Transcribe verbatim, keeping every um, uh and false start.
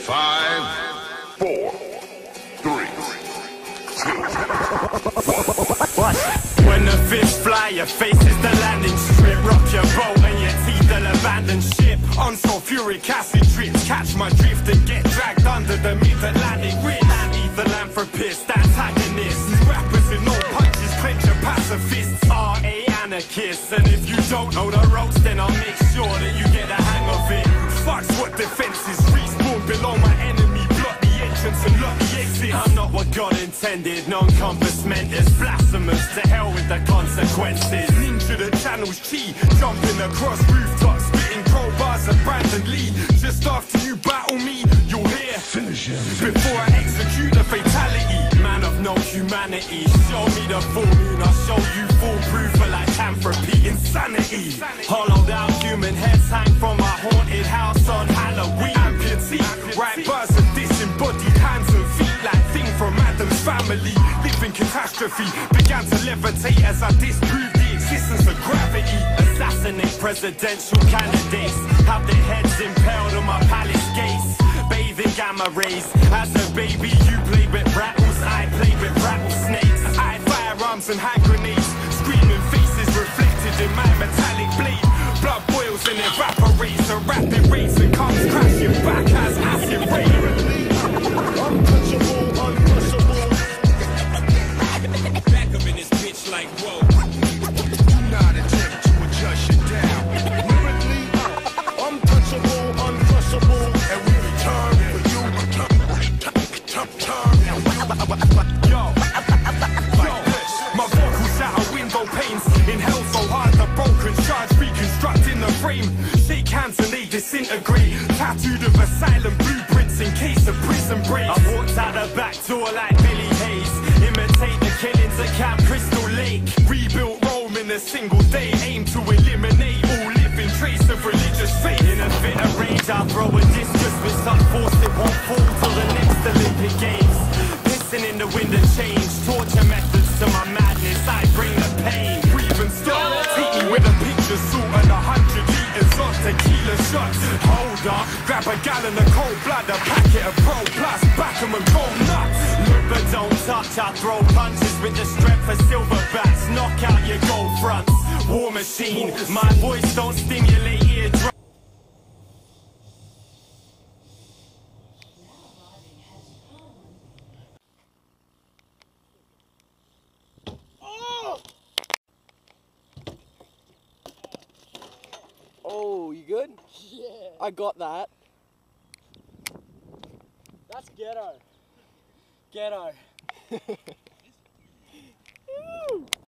Five, four, three, two, one. When the fish fly, your face is the landing strip. Rock your boat and your teeth will abandon ship. On so furic acid trips, catch my drift and get dragged under the mid-Atlantic rim. Philanthropist, antagonist, rappers with no punches, clench your pacifists. R A anarchists, and if you don't know the ropes, then I'll make sure that you get the hang of it. Fuck's what defenses, respawn below my enemy, block the entrance and lock the exit. I'm not what God intended, non-compass mentis, blasphemous, to hell with the consequences. Ninja the channel's chi, jumping across rooftops, spitting crowbars at Brandon Lee. Just after you battle me, you'll hear finish him before I execute a fatality. Man of no humanity, show me the full moon, I'll show you foolproof for lycanthropy, insanity. Hollowed out human heads hang from a haunted house on Halloween. Amputee, right bars of disembodied hands and feet like thing from Adam's family. Living catastrophe, began to levitate as I disproved the existence of gravity. Assassinate presidential candidates, have their heads impaled on my palace gates. Bathing gamma rays, as a baby you played with rattles, I played with rattlesnakes. I had firearms and hand grenades, screaming faces reflected in my metallic blade. Blood boils and evaporates at rapid rates and comes crashing back as acid rain. Untouchable, uncrushable. Back up in this bitch like whoa. Do not attempt to adjust you down. Lyrically, untouchable, uncrushable. And we return for you. Turn, turn, yo, like this. My vocals shatter window panes. In hell so hard the broken shards reconstructing the frame. Shake hands and they disintegrate. Tattooed of asylum blueprints in case of prison breaks. I walked out the back door like Billy Hayes. Imitate the killings at Camp Crystal Lake. Rebuilt Rome in a single day. Aim to eliminate all living trace of religious faith. In a fit of rage I'll throw a discus with such force it won't fall till the next Olympic Games. Pissing in the wind and change. Torture methods to my madness, I bring the pain. Breathe and stop, take me with a picture suit and a hundred liters of tequila shots. Hold up, grab a gallon of cold blood, a packet of Pro Plus, back 'em and go nuts. Look but don't touch, I throw punches with the strength of silver bats. Knock out your gold fronts, war machine. My voice don't stimulate eardrums. Oh, you good? Yeah. I got that. That's ghetto. Ghetto.